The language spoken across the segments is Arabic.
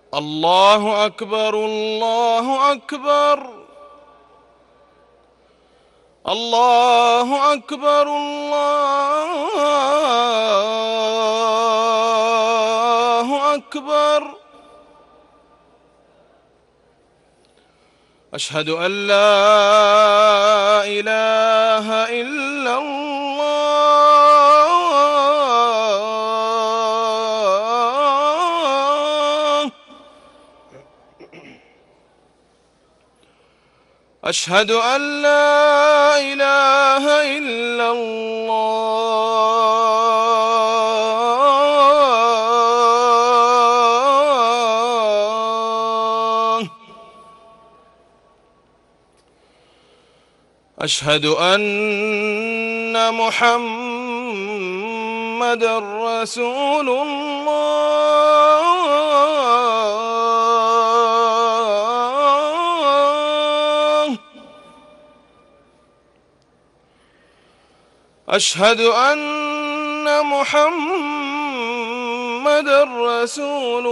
الله أكبر الله أكبر الله أكبر الله أكبر. أشهد أن لا إله إلا الله. أشهد أن لا إله إلا الله. أشهد أن محمدًا رسول الله. أشهد أن محمدًا رسول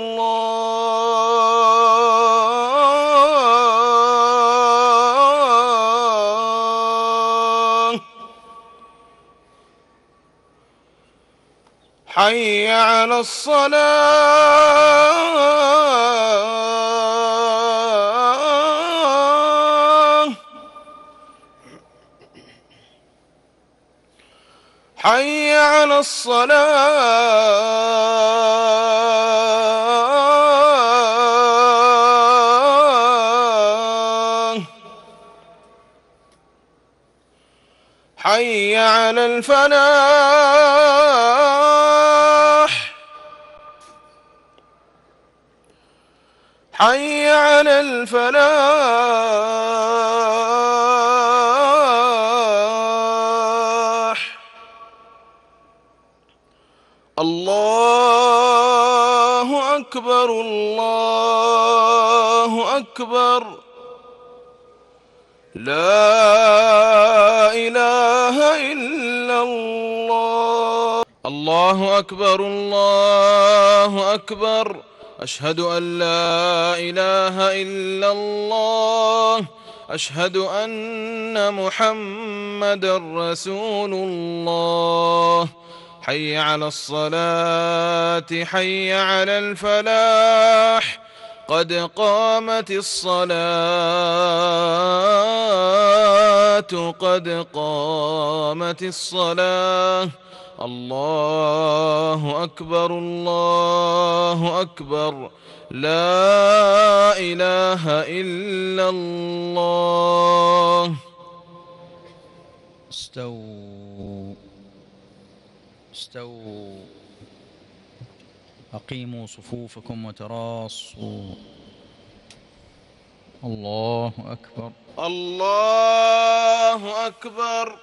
الله. حي على الصلاة. حي على الصلاة. حي على الفلاح. حي على الفلاح. الله أكبر الله أكبر. لا إله إلا الله. الله أكبر الله أكبر. أشهد أن لا إله إلا الله. أشهد أن محمدًا رسول الله. حي على الصلاة. حي على الفلاح. قد قامت الصلاة. قد قامت الصلاة. الله أكبر الله أكبر. لا إله إلا الله. استووا استووا. أقيموا صفوفكم وتراصوا. الله أكبر الله أكبر.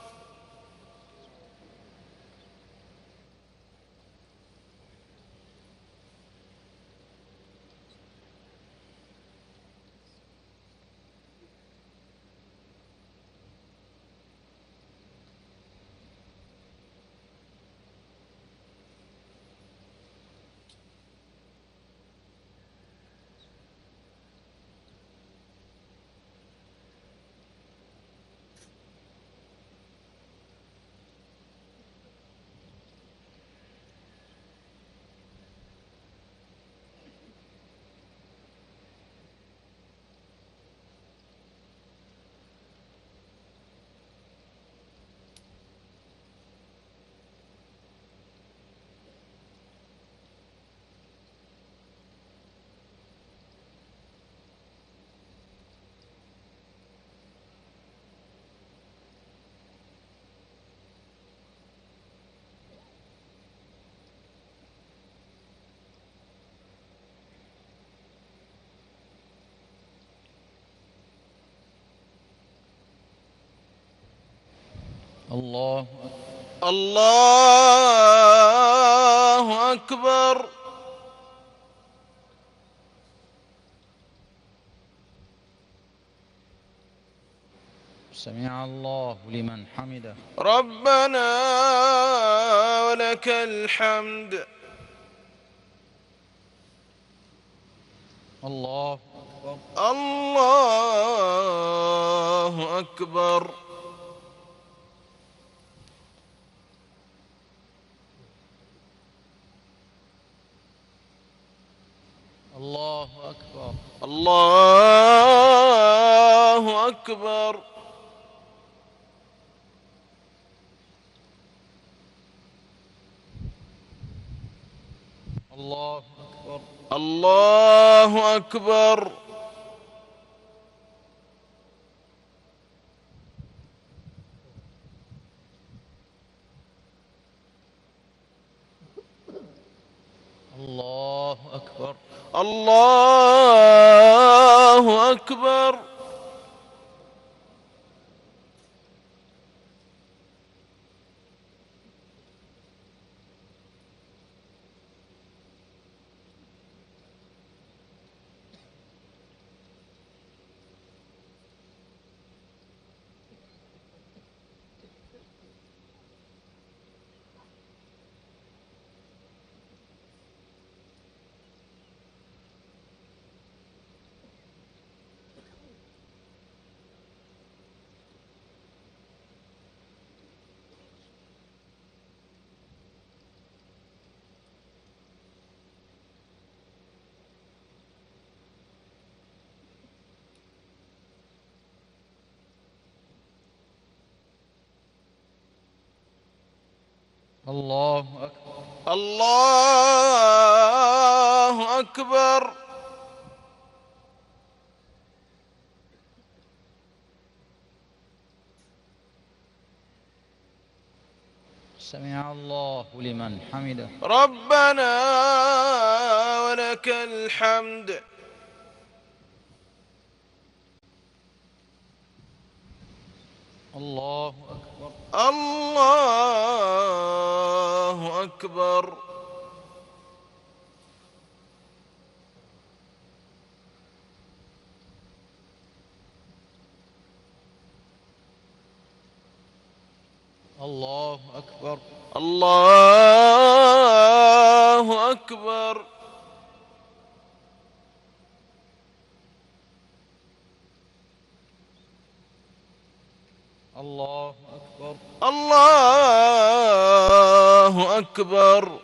الله الله أكبر. سمع الله لمن حمده. ربنا ولك الحمد. الله أكبر. الله أكبر. الله أكبر. الله أكبر. الله أكبر. الله أكبر. الله أكبر. الله أكبر. الله أكبر. الله أكبر. سمع الله لمن حمده. ربنا ولك الحمد. الله أكبر. الله أكبر. الله أكبر. الله أكبر. الله أكبر. الله أكبر.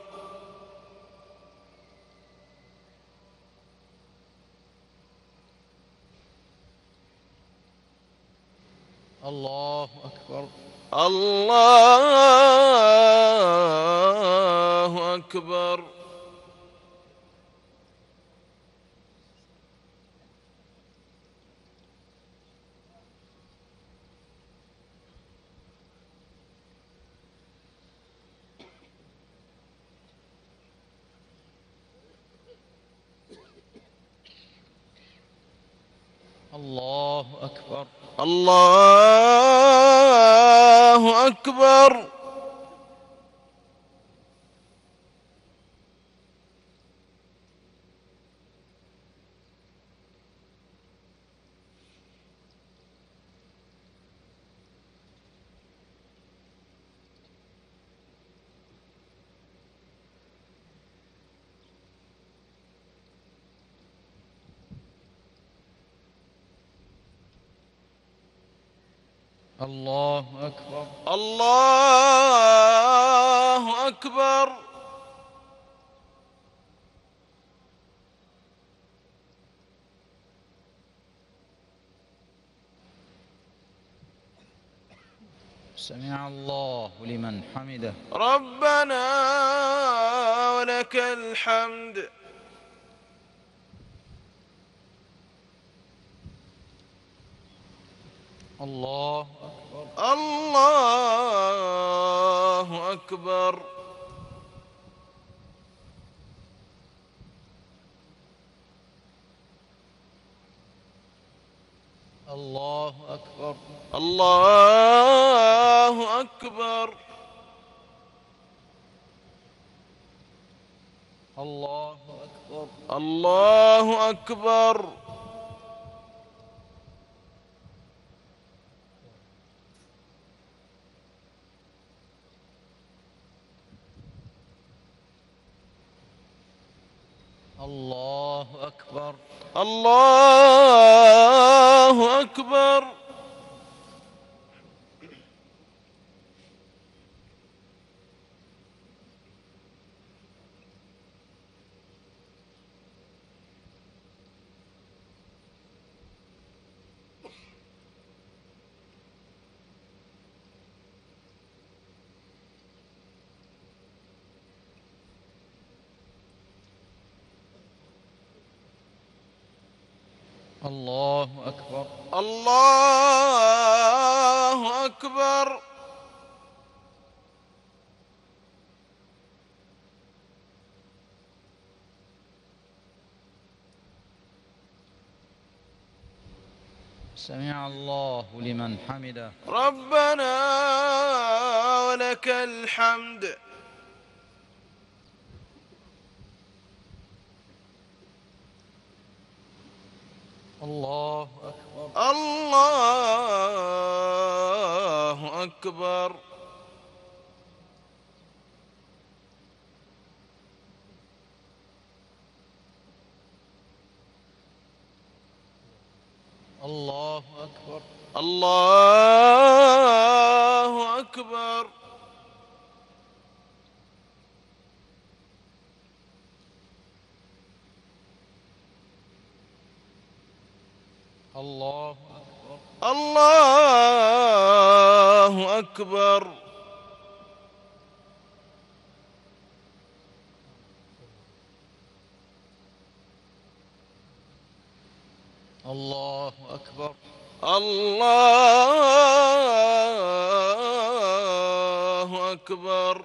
الله أكبر. الله أكبر. الله أكبر. الله أكبر. الله أكبر. الله أكبر. سمع الله لمن حمده. ربنا ولك الحمد. الله أكبر. الله أكبر. الله أكبر. الله أكبر. الله أكبر. الله أكبر. الله الله أكبر. الله أكبر. الله أكبر. الله أكبر. سمع الله لمن حمده. ربنا ولك الحمد. الله أكبر. الله أكبر. الله أكبر. الله أكبر. الله أكبر. الله أكبر. الله أكبر. الله أكبر.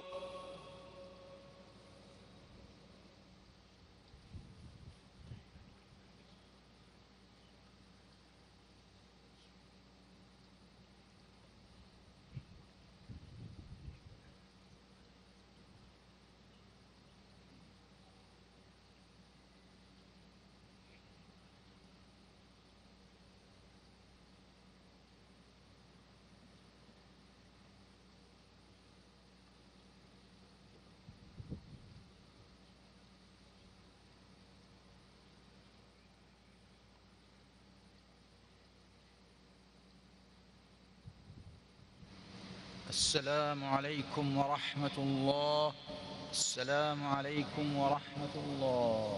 السلام عليكم ورحمة الله. السلام عليكم ورحمة الله.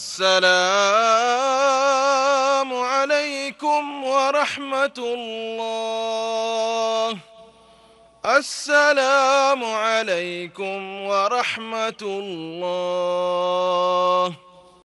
السلام عليكم ورحمة الله. السلام عليكم ورحمة الله.